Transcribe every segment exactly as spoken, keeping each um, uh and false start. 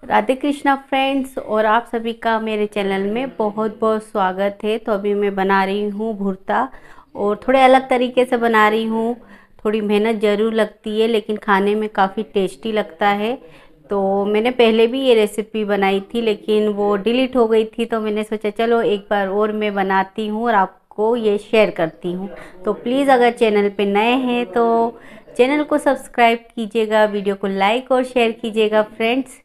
Radhe Krishna friends, और आप सभी का मेरे चैनल में बहुत बहुत स्वागत है। तो अभी मैं बना रही हूँ भुर्ता, और थोड़े अलग तरीके से बना रही हूँ। थोड़ी मेहनत ज़रूर लगती है, लेकिन खाने में काफ़ी टेस्टी लगता है। तो मैंने पहले भी ये रेसिपी बनाई थी, लेकिन वो डिलीट हो गई थी। तो मैंने सोचा चलो एक बार और मैं बनाती हूँ और आपको ये शेयर करती हूँ। तो प्लीज़ अगर चैनल पे नए हैं तो चैनल को सब्सक्राइब कीजिएगा, वीडियो को लाइक और शेयर कीजिएगा फ्रेंड्स।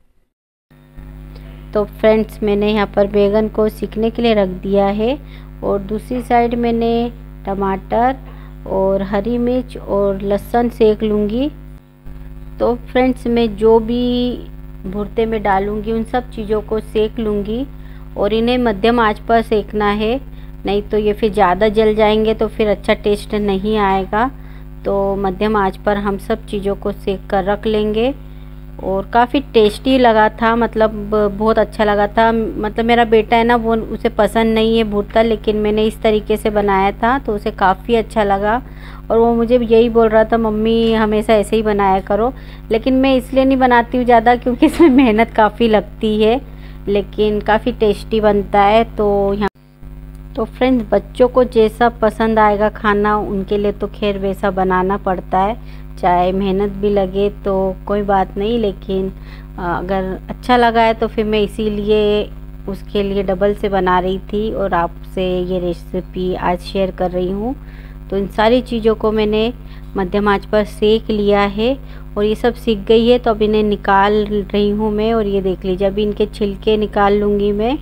तो फ्रेंड्स, मैंने यहाँ पर बैगन को सीखने के लिए रख दिया है, और दूसरी साइड मैंने टमाटर और हरी मिर्च और लहसुन सेक लूँगी। तो फ्रेंड्स, मैं जो भी भुर्ते में डालूँगी उन सब चीज़ों को सेक लूँगी, और इन्हें मध्यम आंच पर सेकना है, नहीं तो ये फिर ज़्यादा जल जाएंगे तो फिर अच्छा टेस्ट नहीं आएगा। तो मध्यम आंच पर हम सब चीज़ों को सेक कर रख लेंगे। और काफ़ी टेस्टी लगा था, मतलब बहुत अच्छा लगा था। मतलब मेरा बेटा है ना, वो उसे पसंद नहीं है भुर्ता, लेकिन मैंने इस तरीके से बनाया था तो उसे काफ़ी अच्छा लगा। और वो मुझे यही बोल रहा था, मम्मी हमेशा ऐसे ही बनाया करो। लेकिन मैं इसलिए नहीं बनाती हूँ ज़्यादा, क्योंकि इसमें मेहनत काफ़ी लगती है, लेकिन काफ़ी टेस्टी बनता है। तो यहाँ तो फ्रेंड्स, बच्चों को जैसा पसंद आएगा खाना, उनके लिए तो खैर वैसा बनाना पड़ता है। चाहे मेहनत भी लगे तो कोई बात नहीं, लेकिन अगर अच्छा लगा है तो फिर मैं इसीलिए उसके लिए डबल से बना रही थी और आपसे ये रेसिपी आज शेयर कर रही हूँ। तो इन सारी चीज़ों को मैंने मध्यम आंच पर सेक लिया है, और ये सब सीख गई है। तो अब इन्हें निकाल रही हूँ मैं, और ये देख लीजिए अभी इनके छिलके निकाल लूँगी मैं।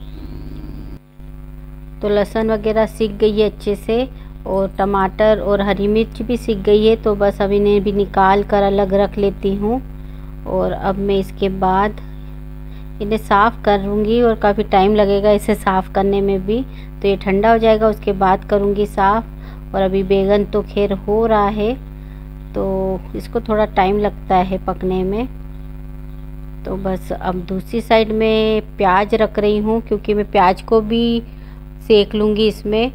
तो लहसुन वगैरह सीख गई है अच्छे से, और टमाटर और हरी मिर्च भी सीख गई है। तो बस अब इन्हें भी निकाल कर अलग रख लेती हूँ। और अब मैं इसके बाद इन्हें साफ़ करूँगी, और काफ़ी टाइम लगेगा इसे साफ़ करने में भी। तो ये ठंडा हो जाएगा, उसके बाद करूँगी साफ़। और अभी बैगन तो खैर हो रहा है, तो इसको थोड़ा टाइम लगता है पकने में। तो बस अब दूसरी साइड में प्याज रख रही हूँ, क्योंकि मैं प्याज को भी सेक लूँगी इसमें।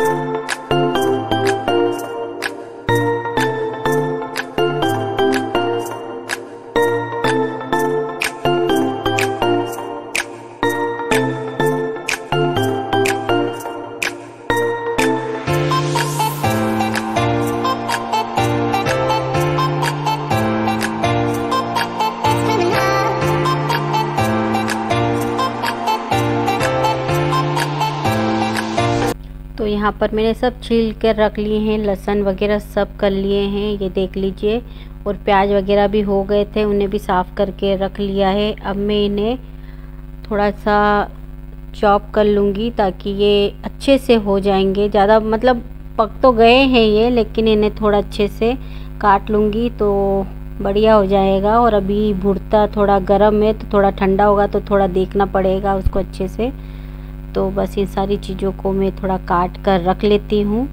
तो यहाँ पर मैंने सब छील कर रख लिए हैं, लहसुन वगैरह सब कर लिए हैं, ये देख लीजिए। और प्याज वगैरह भी हो गए थे, उन्हें भी साफ़ करके रख लिया है। अब मैं इन्हें थोड़ा सा चॉप कर लूँगी, ताकि ये अच्छे से हो जाएंगे। ज़्यादा मतलब पक तो गए हैं ये, लेकिन इन्हें थोड़ा अच्छे से काट लूँगी तो बढ़िया हो जाएगा। और अभी भुर्ता थोड़ा गर्म है, तो थोड़ा ठंडा होगा तो थोड़ा देखना पड़ेगा उसको अच्छे से। तो बस इन सारी चीज़ों को मैं थोड़ा काट कर रख लेती हूँ।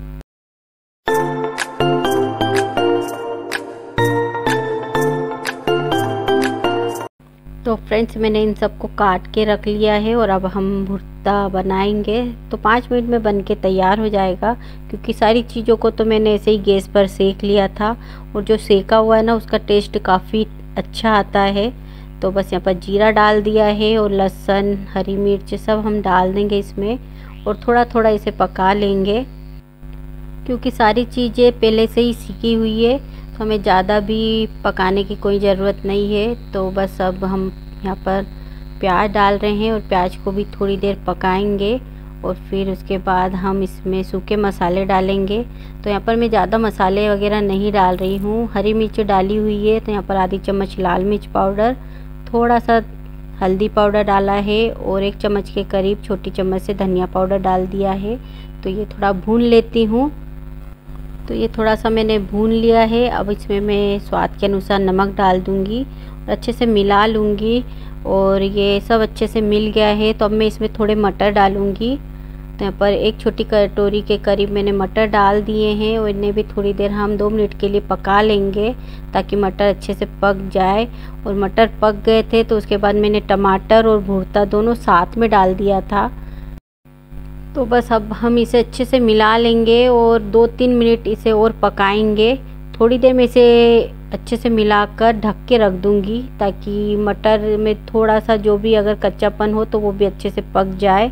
तो फ्रेंड्स, मैंने इन सबको काट के रख लिया है, और अब हम भुर्ता बनाएंगे। तो पाँच मिनट में बन के तैयार हो जाएगा, क्योंकि सारी चीज़ों को तो मैंने ऐसे ही गैस पर सेक लिया था। और जो सेका हुआ है ना, उसका टेस्ट काफ़ी अच्छा आता है। तो बस यहाँ पर जीरा डाल दिया है, और लहसुन हरी मिर्च सब हम डाल देंगे इसमें, और थोड़ा थोड़ा इसे पका लेंगे, क्योंकि सारी चीज़ें पहले से ही सीखी हुई है, तो हमें ज़्यादा भी पकाने की कोई ज़रूरत नहीं है। तो बस अब हम यहाँ पर प्याज डाल रहे हैं, और प्याज को भी थोड़ी देर पकाएंगे, और फिर उसके बाद हम इसमें सूखे मसाले डालेंगे। तो यहाँ पर मैं ज़्यादा मसाले वगैरह नहीं डाल रही हूँ। हरी मिर्च डाली हुई है, तो यहाँ पर आधी चम्मच लाल मिर्च पाउडर, थोड़ा सा हल्दी पाउडर डाला है, और एक चम्मच के करीब छोटी चम्मच से धनिया पाउडर डाल दिया है। तो ये थोड़ा भून लेती हूँ। तो ये थोड़ा सा मैंने भून लिया है। अब इसमें मैं स्वाद के अनुसार नमक डाल दूँगी, और अच्छे से मिला लूँगी। और ये सब अच्छे से मिल गया है, तो अब मैं इसमें थोड़े मटर डालूँगी। तो यहाँ पर एक छोटी कटोरी के करीब मैंने मटर डाल दिए हैं, और इन्हें भी थोड़ी देर हम दो मिनट के लिए पका लेंगे, ताकि मटर अच्छे से पक जाए। और मटर पक गए थे, तो उसके बाद मैंने टमाटर और भुर्ता दोनों साथ में डाल दिया था। तो बस अब हम इसे अच्छे से मिला लेंगे, और दो तीन मिनट इसे और पकाएंगे। थोड़ी देर में इसे अच्छे से मिलाकर ढक के रख दूंगी, ताकि मटर में थोड़ा सा जो भी अगर कच्चापन हो तो वो भी अच्छे से पक जाए।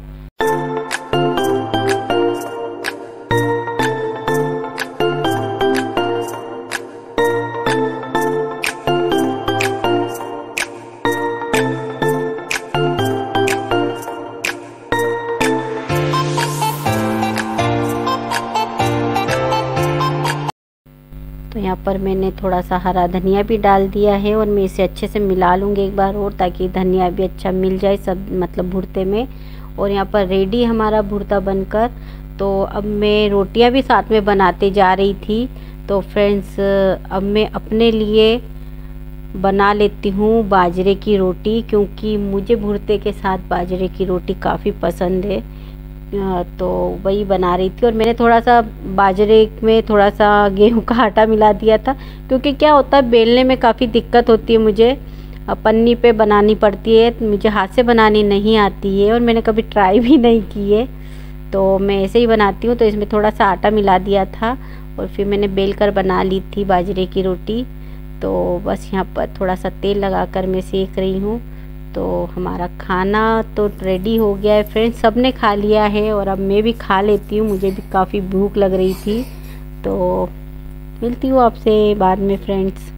तो यहाँ पर मैंने थोड़ा सा हरा धनिया भी डाल दिया है और मैं इसे अच्छे से मिला लूँगी एक बार और, ताकि धनिया भी अच्छा मिल जाए सब मतलब भुर्ते में। और यहाँ पर रेडी हमारा भुर्ता बनकर। तो अब मैं रोटियाँ भी साथ में बनाते जा रही थी। तो फ्रेंड्स, अब मैं अपने लिए बना लेती हूँ बाजरे की रोटी, क्योंकि मुझे भुर्ते के साथ बाजरे की रोटी काफ़ी पसंद है। तो वही बना रही थी। और मैंने थोड़ा सा बाजरे में थोड़ा सा गेहूं का आटा मिला दिया था, क्योंकि क्या होता है बेलने में काफ़ी दिक्कत होती है, मुझे पन्नी पे बनानी पड़ती है, मुझे हाथ से बनानी नहीं आती है और मैंने कभी ट्राई भी नहीं की है। तो मैं ऐसे ही बनाती हूँ। तो इसमें थोड़ा सा आटा मिला दिया था और फिर मैंने बेल कर बना ली थी बाजरे की रोटी। तो बस यहाँ पर थोड़ा सा तेल लगा कर मैं सेक रही हूँ। तो हमारा खाना तो रेडी हो गया है फ्रेंड्स, सबने खा लिया है और अब मैं भी खा लेती हूँ, मुझे भी काफ़ी भूख लग रही थी। तो मिलती हूँ आपसे बाद में फ्रेंड्स।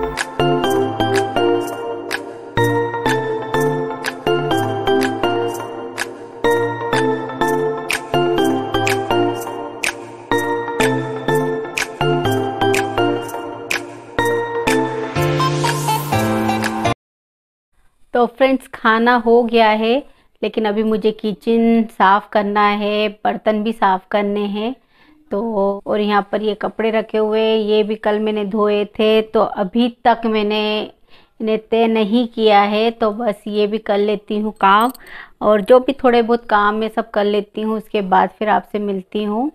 तो फ्रेंड्स, खाना हो गया है, लेकिन अभी मुझे किचन साफ़ करना है, बर्तन भी साफ़ करने हैं। तो और यहाँ पर ये कपड़े रखे हुए, ये भी कल मैंने धोए थे, तो अभी तक मैंने इन्हें तय नहीं किया है। तो बस ये भी कर लेती हूँ काम, और जो भी थोड़े बहुत काम मैं सब कर लेती हूँ, उसके बाद फिर आपसे मिलती हूँ।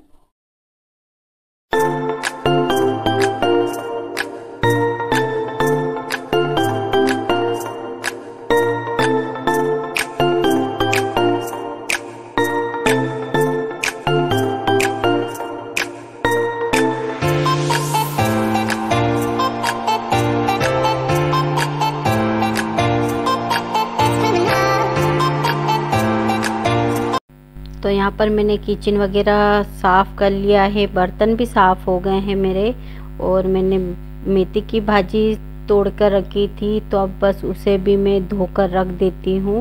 तो यहाँ पर मैंने किचन वगैरह साफ़ कर लिया है, बर्तन भी साफ़ हो गए हैं मेरे। और मैंने मेथी की भाजी तोड़ कर रखी थी, तो अब बस उसे भी मैं धोकर रख देती हूँ।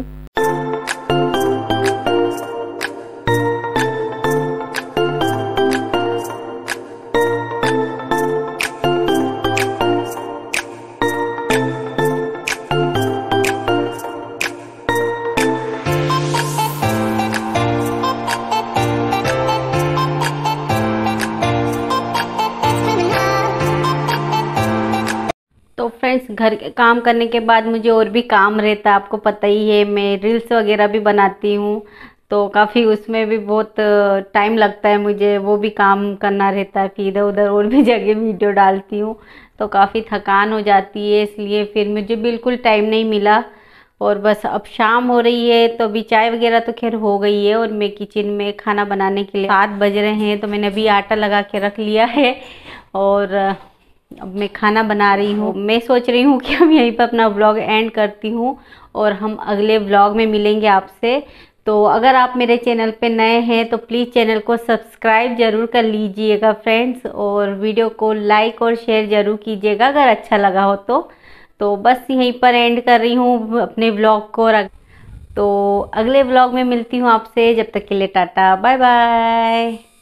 तो फ्रेंड्स, घर के काम करने के बाद मुझे और भी काम रहता है, आपको पता ही है। मैं रील्स वगैरह भी बनाती हूँ, तो काफ़ी उसमें भी बहुत टाइम लगता है मुझे, वो भी काम करना रहता है। फिर इधर उधर और भी जगह वीडियो डालती हूँ, तो काफ़ी थकान हो जाती है, इसलिए फिर मुझे बिल्कुल टाइम नहीं मिला। और बस अब शाम हो रही है, तो अभी चाय वगैरह तो खैर हो गई है, और मैं किचन में खाना बनाने के लिए सात बज रहे हैं, तो मैंने अभी आटा लगा के रख लिया है और अब मैं खाना बना रही हूँ। मैं सोच रही हूँ कि हम यहीं पर अपना व्लॉग एंड करती हूँ, और हम अगले व्लॉग में मिलेंगे आपसे। तो अगर आप मेरे चैनल पे नए हैं तो प्लीज़ चैनल को सब्सक्राइब ज़रूर कर लीजिएगा फ्रेंड्स, और वीडियो को लाइक और शेयर ज़रूर कीजिएगा अगर अच्छा लगा हो तो। तो बस यहीं पर एंड कर रही हूँ अपने व्लॉग को। तो अगले व्लॉग में मिलती हूँ आपसे, जब तक के लिए टाटा बाय बाय।